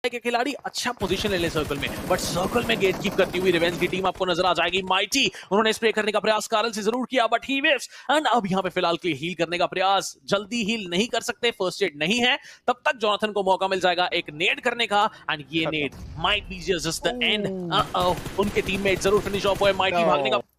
के खिलाड़ी अच्छा पोजीशन ले ले सर्कल में, बट सर्कल में गेट कीप करती हुई रिवेंज की टीम आपको नजर आ जाएगी। माइटी उन्होंने स्प्रे करने का प्रयास कारल से जरूर किया, बट ही वेव्स एंड अब यहां पे फिलहाल के लिए हील करने का प्रयास, जल्दी हील नहीं कर सकते, फर्स्ट एड नहीं है, तब तक जोनाथन को मौका मिल जाएगा एक नेड करने का, एंड ये Ned might be just the end. उनके टीममेट जरूर फिनिश ऑफ हुए, माइटी भागने का।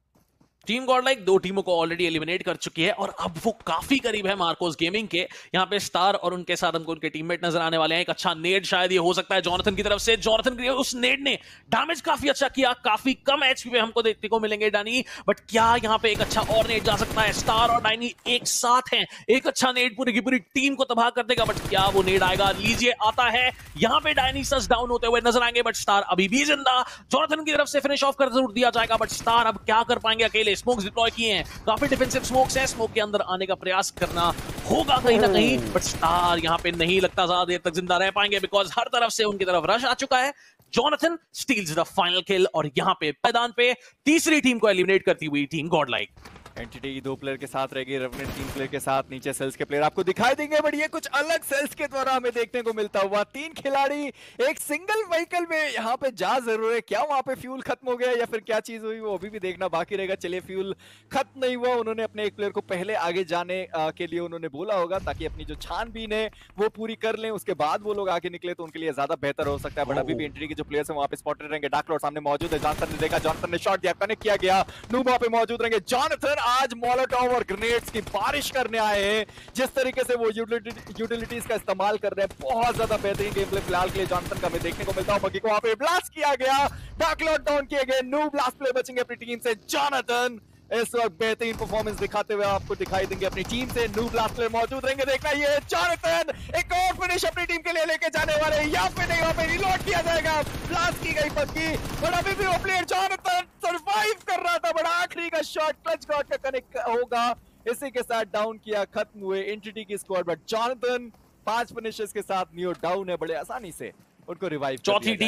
टीम गॉडलाइक दो टीमों को ऑलरेडी एलिमिनेट कर चुकी है और अब वो काफी करीब है मार्कोस गेमिंग के। यहाँ पे स्टार और उनके साथ हमको उनके टीममेट नजर आने वाले हैं। एक अच्छा नेड शायद ये हो सकता है जोनाथन की तरफ से। जोनाथन के उस नेड ने डैमेज काफी अच्छा किया, काफी कम एचपी पे हमको देखने को मिलेंगे डानी, बट क्या यहाँ पे एक अच्छा और नेड जा सकता है? स्टार और डायनी एक साथ हैं, एक अच्छा नेड पूरी की पूरी टीम को तबाह कर देगा, बट क्या वो नेड आएगा? लीजिए आता है। यहाँ पे डायनी सच डाउन होते हुए नजर आएंगे, बट स्टार अभी भी जिंदा। जोनाथन की तरफ से फिनिश ऑफ कर जरूर दिया जाएगा, बट स्टार अब क्या कर पाएंगे? अकेले स्मोक्स डिप्लॉय किए, काफी डिफेंसिव स्मोक्स हैं, स्मोक के अंदर आने का प्रयास करना होगा कहीं ना कहीं, बट स्टार यहां पे नहीं लगता ज्यादा देर तक जिंदा रह पाएंगे, बिकॉज हर तरफ से उनकी तरफ रश आ चुका है। Jonathan steals the final kill और यहां पे मैदान पे तीसरी टीम को एलिमिनेट करती हुई टीम गॉडलाइक। एंटिटी 2 प्लेयर के साथ रहेगी, रेवेनेंट 3 प्लेयर के साथ, नीचे सेल्स के प्लेयर आपको दिखाई देंगे, बट ये कुछ अलग सेल्स के द्वारा हमें देखने को मिलता हुआ। 3 खिलाड़ी एक सिंगल व्हीकल में यहाँ पे जा जरूर है, क्या वहां पे फ्यूल खत्म हो गया या फिर क्या चीज हुई वो अभी भी देखना बाकी रहेगा। चलिए फ्यूल खत्म नहीं हुआ, उन्होंने अपने एक प्लेयर को पहले आगे जाने के लिए उन्होंने बोला होगा ताकि अपनी जो छानबीन है वो पूरी कर लें, उसके बाद वो लोग आगे निकले तो उनके लिए ज्यादा बेहतर हो सकता है। बट अभी भी एंटिटी के जो प्लेयर्स हैं वहां पे स्पॉटेड रहेंगे। डार्क लॉर्ड सामने मौजूद है, जॉनसन ने देखा, जॉनसन ने शॉट दिया, कनेक्ट किया गया, नूब वहां पे मौजूद रहेंगे। जॉनसन आज मोलोटोव और ग्रेनेड्स की बारिश करने आए हैं, जिस तरीके से वो यूटिलिटीज का इस्तेमाल कर रहे हैं, बहुत ज्यादा बेहतरीन गेम प्ले फिलहाल के लिए जॉनसन का हमें देखने को मिलता है। बगी को वहां पे ब्लास्ट किया गया, डार्क लॉर्ड डाउन किए गए, नूब लास्ट प्ले बचेंगे अपनी टीम से। जॉनसन इस वक्त बेहतरीन परफॉर्मेंस दिखाते हुए आपको दिखाई देंगे अपनी टीम से। नूब लास्ट प्ले मौजूद रहेंगे, देखना ये जॉनसन एक और फिनिश अपनी टीम के लिए लेके जाने वाले, यहाँ पे नहीं, वहां पे रिलोड किया जाएगा, ब्लास्ट की गई पक्की, और अभी भी वो प्लेयर जॉनसन सर्वाइव कर रहा था, बड़ा आखिरी का शॉट क्लच गॉड का कनेक्ट होगा, इसी के साथ डाउन किया, खत्म हुए एंटिटी की स्क्वाड। बट जॉनसन 5 फिनिशेस के साथ नियो डाउन है, बड़े आसानी से उनको रिवाइव।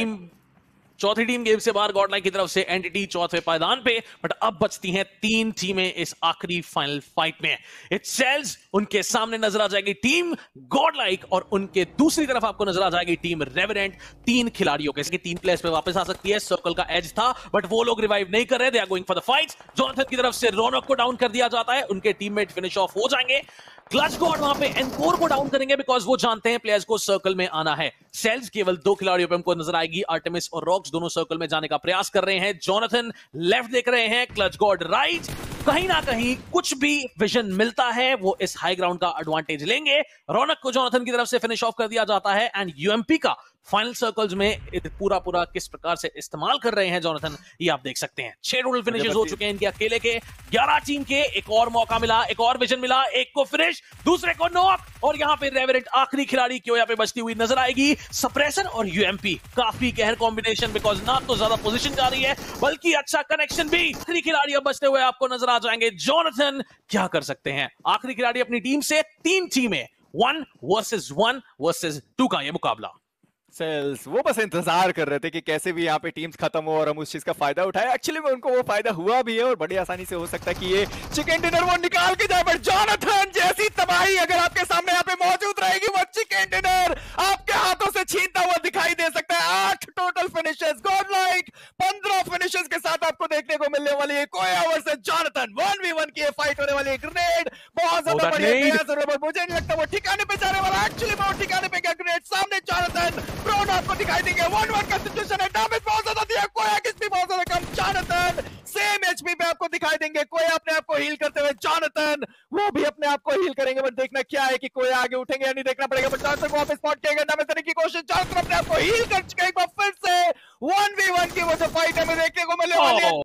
चौथी टीम गेम से बाहर गॉडलाइक की तरफ से, एंटिटी चौथे पायदान पे, बट अब बचती हैं 3 टीमें इस आखिरी फाइनल फाइट में। इटसेल्व्स उनके सामने नजर आ जाएगी टीम गॉडलाइक और उनके दूसरी तरफ आपको नजर आ जाएगी टीम रेवेनेंट। 3 खिलाड़ियों के 3 प्लेयर्स पे वापस आ सकती है। सर्कल का एज था बट वो लोग रिवाइव नहीं कर रहे, they are going for the fight. Jonathan की तरफ से रौनक को डाउन कर दिया जाता है, उनके टीममेट फिनिश ऑफ हो जाएंगे। क्लच गॉड वहां पे एनकोर को डाउन करेंगे बिकॉज वो जानते हैं प्लेयर्स को सर्कल में आना है। सेल्स केवल 2 खिलाड़ियों पे हमको नजर आएगी, आर्टेमिस और रॉक्स दोनों सर्कल में जाने का प्रयास कर रहे हैं। जोनाथन लेफ्ट देख रहे हैं, क्लच गॉड राइट। कहीं ना कहीं कुछ भी विजन मिलता है वो इस हाई ग्राउंड का एडवांटेज लेंगे। रौनक को जोनाथन की तरफ से फिनिश ऑफ कर दिया जाता है एंड यूएमपी का फाइनल सर्कल्स में पूरा किस प्रकार से इस्तेमाल कर रहे हैं जोनाथन, ये आप देख सकते हैं। 6 टोटल फिनिशेस हो चुके हैं इनके अकेले के। 11 टीम के, एक और मौका मिला, एक और विजन मिला, एक को फिनिश, दूसरे को नॉक, और यहां पे रेवेनेंट आखिरी खिलाड़ी क्यों यहां पे बचती हुई नजर आएगी। सप्रेशन और यूएमपी काफी कहर कॉम्बिनेशन, बिकॉज ना तो ज्यादा पोजीशन जा रही है बल्कि अच्छा कनेक्शन भी। आखिरी खिलाड़ी अब बचते हुए आपको नजर आ जाएंगे। जोनाथन क्या कर सकते हैं? आखिरी खिलाड़ी अपनी टीम से, 3 टीमें, 1 वर्सेस 2 का ये मुकाबला। सेल्स वो बस इंतजार कर रहे थे कि कैसे भी यहाँ पे टीम्स खत्म हो और हम उस चीज का फायदा उठाए। एक्चुअली में उनको वो फायदा हुआ भी है और बड़ी आसानी से हो सकता है कि ये चिकन डिनर वो निकाल के जाए। बट जॉनथन जैसी तबाही अगर आपके सामने यहाँ पे मौजूद रहेगी, वो चिकन डिनर आपके हाथों से छीनता हुआ दिखाई दे सकता है। 8 टोटल फिनिशेस, गॉडलाइक 15 फिनिशेस के साथ आपको देखने को मिलने वाली है। कोया वर्सेस जॉनथन 1v1 की फाइट होने वाली है। ग्रेनेड बहुत ज्यादा बढ़िया, मुझे नहीं लगता वो ठिकाने पे जाने वाला। एक्चुअली वो ठिकाने पे गया, ग्रेनेड सामने जॉनथन, प्रोन आपको दिखाई देंगे। 1-1 का सिचुएशन है, डैमेज बहुत ज्यादा दिया, कोया किसकी बहुत ज्यादा कम। जॉनथन सेम एचपी पे आपको दिखाई देंगे, कोया अपने आप को हील करते हुए, जॉनथन वो भी अपने आप को हील करेंगे। बट देखना क्या है कि कोया आगे उठेंगे या नहीं, देखना पड़ेगा। बट जॉनथन को वापस स्पॉट किया गया, डैमेज देने की कोशिश, जॉनथन अपने आप को हील कर चुके। एक बार फिर से 1v1 की वो जो फाइट हमें देखने को मिलने वाली है।